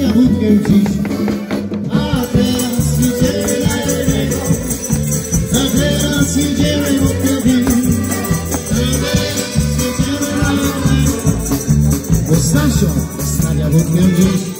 stawia wódkę dziś. A teraz idziemy na jednego, a teraz idziemy wódkę pić. A teraz idziemy na jednego, bo Stasio stawia wódkę dziś.